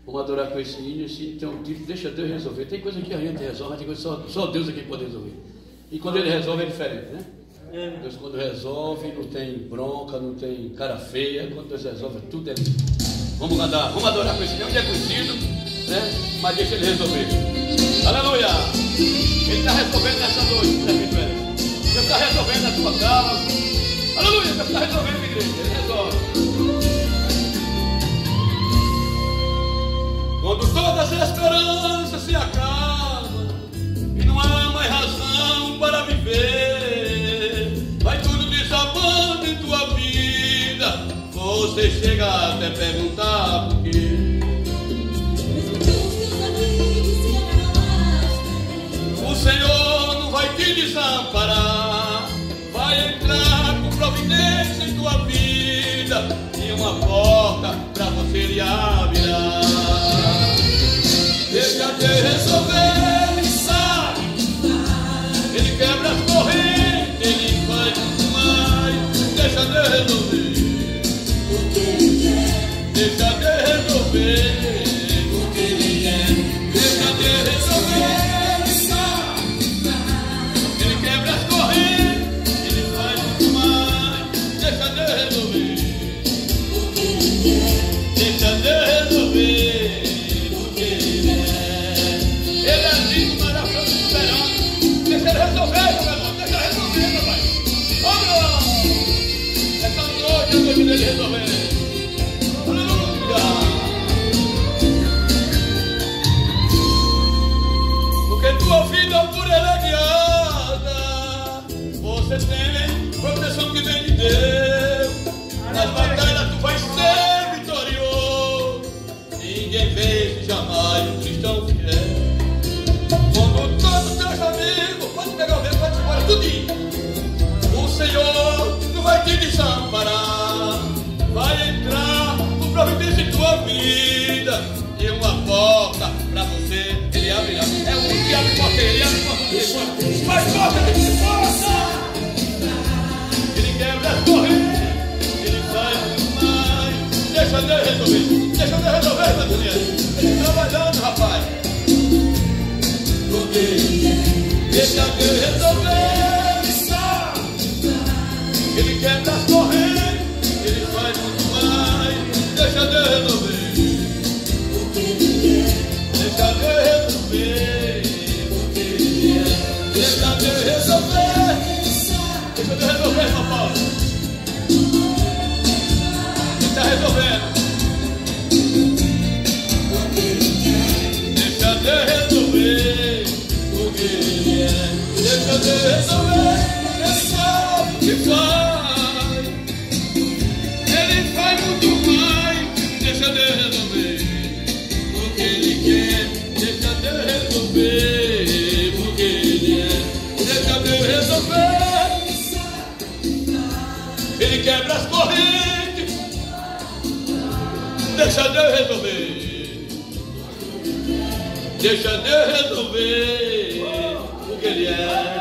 Vamos adorar com esse hino tem um tipo, deixa Deus resolver. Tem coisa que a gente resolve, mas tem coisa que só Deus é quem pode resolver. E quando Ele resolve é diferente, né? Deus quando resolve não tem bronca, não tem cara feia. Quando Deus resolve tudo é lindo. Vamos cantar, vamos adorar com esse hino, é conhecido, né? Mas deixa Ele resolver. Aleluia! Ele está resolvendo nessa noite, Deus está resolvendo na tua casa. Aleluia! Deus está resolvendo, igreja. Ele resolve. Quando todas as esperanças se acabam e não há mais razão para viver, vai tudo desabando em tua vida. Você chega até perguntar por quê. O Senhor não vai te desamparar, vai entrar com providência em tua vida e uma porta para você lhe abrirá. Deixa Deus resolver, Ele sabe. Ele quebra as correntes, Ele faz muito mais. Deixa Deus resolver o que Ele quer. Deixa Deus resolver o que Ele quer. Deixa Deus resolver, Ele sabe. Ele quebra as correntes, Ele faz muito mais. Deixa Deus resolver o que Ele quer. Deixa Deus resolver. Deixa ele resolver, meu irmão. Deixa ele resolver, meu pai. Ô, meu irmão. Essa noite é noite dele resolver. Aleluia. Porque tua vida por ele é guiada. Você tem proteção que vem de Deus. Nas batalhas tu vais ser vitorioso. Ninguém vence jamais um cristão fiel. Quando todos teus amigos pode pegar o vento, pode ir embora, tudinho. O Senhor não vai te desamparar, vai entrar com providência em tua vida e uma porta para você Ele abrirá. É o que abre porta, Ele abre porta. Faz porta, Ele força. Ele quebra as correntes, Ele faz muito mais. Deixa Deus resolver, deixa Deus resolver, meu Deus. Ele trabalhando, rapaz. Deixa Deus resolver, Ele sabe. Ele quebra as correntes, Ele faz muito mais. Deixa Deus resolver o que Ele quer. Deixa Deus resolver o que Ele quer. Deixa Deus resolver. Deixa Deus resolver, irmão Paulo. Ele está resolvendo. Deixa Deus resolver. Deixa Deus resolver, Ele sabe o que faz. Ele faz muito mais. Deixa Deus resolver o que Ele quer. Deixa Deus resolver o que Ele é. Deixa Deus resolver. Ele quebra as correntes. Deixa Deus resolver. Deixa Deus resolver o que Ele é.